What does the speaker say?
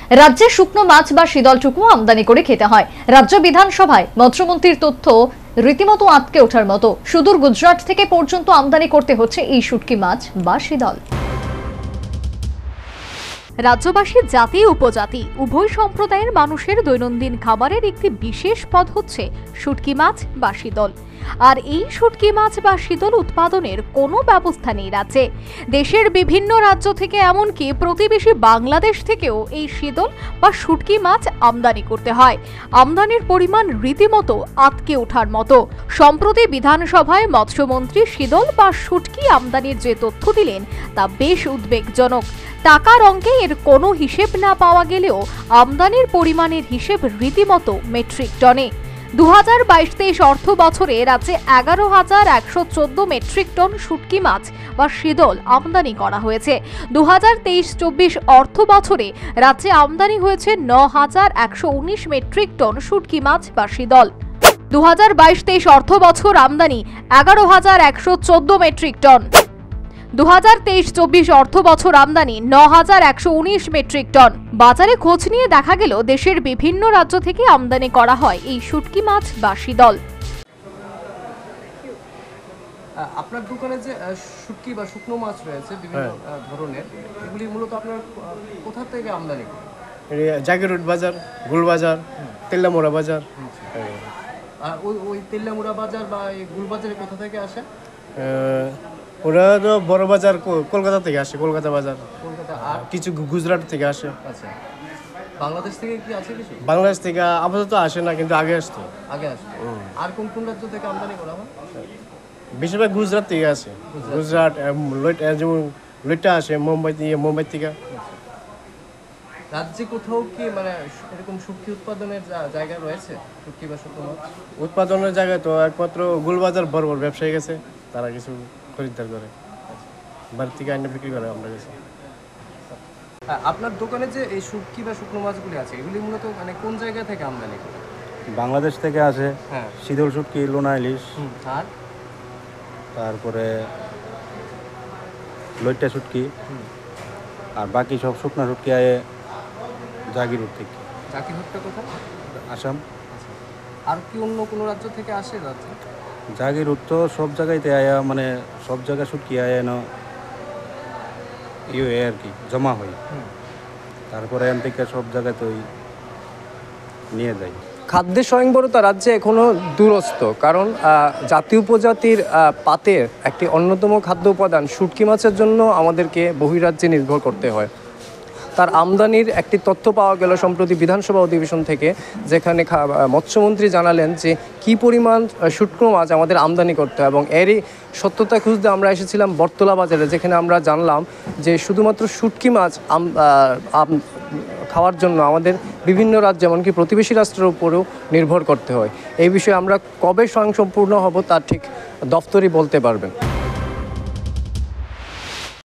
রাজ্যে শুকনো মাছ বা শীতলটুকু আমদানি করে খেতে হয়। রাজ্য বিধানসভায় মৎস্যমন্ত্রীর তথ্য রীতিমতো আটকে ওঠার মতো। সুদূর গুজরাট থেকে পর্যন্ত আমদানি করতে হচ্ছে এই শুটকি মাছ বা শীতল। রাজ্যবাসী জাতি উপজাতি উভয় সম্প্রদায়ের মানুষের দৈনন্দিন খাবারের একটি বিশেষ পদ হচ্ছে শুটকি মাছ বা শীতল। আর এই শুটকি মাছ বা শীতল উৎপাদনের কোনো ব্যবস্থা নেই রাজ্যে। দেশের বিভিন্ন রাজ্য থেকে এমনকি প্রতিবেশী বাংলাদেশ থেকেও এই শীতল বা শুটকি মাছ আমদানি করতে হয়। আমদানির পরিমাণ রীতিমতো আটকে ওঠার মতো। সম্প্রতি বিধানসভায় মৎস্যমন্ত্রী শীতল বা শুটকি আমদানির যে তথ্য দিলেন তা বেশ উদ্বেগজনক। টাকার অঙ্কে এর কোনো হিসেব না পাওয়া গেলেও আমদানির পরিমাণের হিসেব রীতিমতো মেট্রিক টনে। 2022-23 অর্থ বছরে রাজ্যে 11,114 মেট্রিক টন শুটকি মাছ বা শীতল আমদানি করা হয়েছে। 2023-24 অর্থ বছরে রাজ্যে আমদানি হয়েছে 9,119 মেট্রিক টন শুটকি মাছ বা শীতল। 2022-23 অর্থ বছর আমদানি 11,114 মেট্রিক টন। 2023-24 অর্থ বছর আমদানি 9,119 মেট্রিক টন। বাজারে খোঁজ নিয়ে দেখা গেল দেশের বিভিন্ন রাজ্য থেকে আমদানি করা হয় এই শুটকি মাছ বা শীতল। আপনার দোকানে যে শুটকি বা শুকনো মাছ রয়েছে বিভিন্ন ধরনের, এগুলি মূলত আপনার কোথা থেকে আমদানি করেন? জাগিরোড বাজার, গুলবাজার, তেল্লামোড়া বাজার। আর ওই তেল্লামোড়া বাজার বা এই গুলবাজারে কোথা থেকে আসে? ওরা তো বড় বাজার কলকাতা থেকে আসে, কলকাতা বাজার। কলকাতা। আর কিছু গুজরাট থেকে আসে। আচ্ছা, বাংলাদেশ থেকে কি আছে কিছু? বাংলাদেশ থেকে আপাতত আসে না, কিন্তু আগে আসতো। আগে আসতো। আর কোন কোন রাজ্য থেকে আমদানি করা হয়? বেশিরভাগ গুজরাট থেকে আসে। গুজরাট, যেমন লইটা আসে মুম্বাই থেকে। রাজ্যে কোথাও কি মানে এরকম শুটকি উৎপাদনের জায়গা রয়েছে? শুটকি বা শুকনো মাছ উৎপাদনের জায়গায় তো একমাত্র গুলবাজার বড় বড় ব্যবসায়ী গেছে, তারা কিছু খরিদ্দার করে বাড়ি থেকে আইনে বিক্রি করে আমরা কাছে। আপনার দোকানে যে এই শুটকি বা শুকনো মাছগুলি আছে, এগুলি মূলত মানে কোন জায়গা থেকে আমদানি করে? বাংলাদেশ থেকে আসে। হ্যাঁ, শীতল শুটকি, লোনা ইলিশ, আর তারপরে লইট্টা শুটকি, আর বাকি সব শুকনা শুটকি আয়ে জাগিরোড থেকে। জাকিরহুটটা কোথায়? আসাম। আর কি অন্য কোনো রাজ্য থেকে আসে রাজ্যে? জাগিরোড তো সব জায়গাতে আয়া, মানে সব জায়গা শুটকি আয় না ইয়ে আর কি জমা হয়, তারপরে এখান থেকে সব জায়গায় তো নিয়ে যায়। খাদ্যের স্বয়ংবরতা রাজ্যে এখনও দূরস্থ, কারণ জাতি উপজাতির পাতের একটি অন্যতম খাদ্য উপাদান শুটকি মাছের জন্য আমাদেরকে বহিরাজ্যে নির্ভর করতে হয়। তার আমদানির একটি তথ্য পাওয়া গেল সম্প্রতি বিধানসভা অধিবেশন থেকে, যেখানে মৎস্যমন্ত্রী জানালেন যে কী পরিমাণ শুটকি মাছ আমাদের আমদানি করতে হয়, এবং এরই সত্যতা খুঁজতে আমরা এসেছিলাম বটতলা বাজারে, যেখানে আমরা জানলাম যে শুধুমাত্র শুটকি মাছ খাওয়ার জন্য আমাদের বিভিন্ন রাজ্য এমনকি প্রতিবেশী রাষ্ট্রের উপরেও নির্ভর করতে হয়। এই বিষয়ে আমরা কবে স্বয়ংসম্পূর্ণ হব তা ঠিক দফতরই বলতে পারবেন।